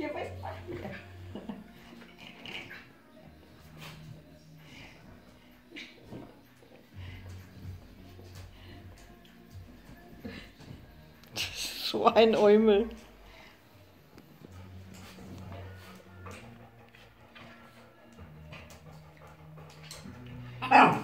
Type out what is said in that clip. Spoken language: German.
Hier, was macht ihr? So ein Eumel. Ah!